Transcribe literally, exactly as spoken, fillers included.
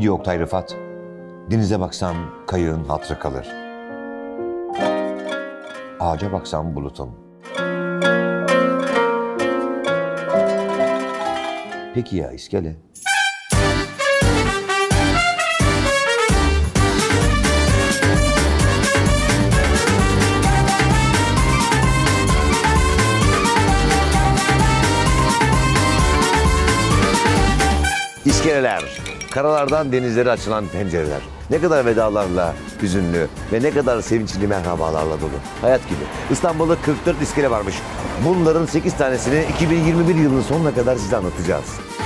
diyor Oktay Rıfat? Denize baksam kayığın hatırı kalır. Ağaca baksam bulutun. Peki ya iskele? İskeleler, karalardan denizlere açılan pencereler. Ne kadar vedalarla hüzünlü ve ne kadar sevinçli merhabalarla dolu. Hayat gibi. İstanbul'da kırk dört iskele varmış. Bunların sekiz tanesini iki bin yirmi bir yılının sonuna kadar size anlatacağız.